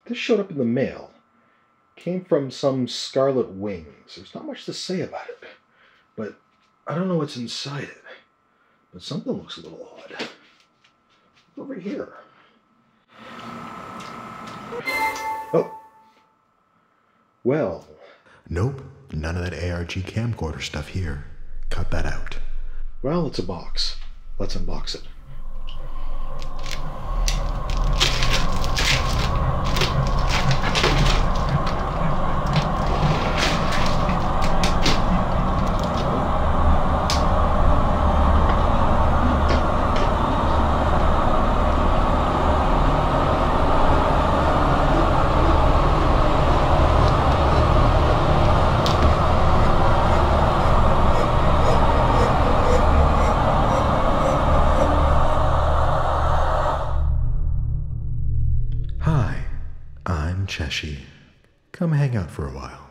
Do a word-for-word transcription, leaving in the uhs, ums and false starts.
This showed up in the mail. Came from some scarlet wings. There's not much to say about it, but I don't know what's inside it. But something looks a little odd. Over here. Oh. Well. Nope, none of that A R G camcorder stuff here. Cut that out. Well, it's a box. Let's unbox it. Hi, I'm Cheshi. Come hang out for a while.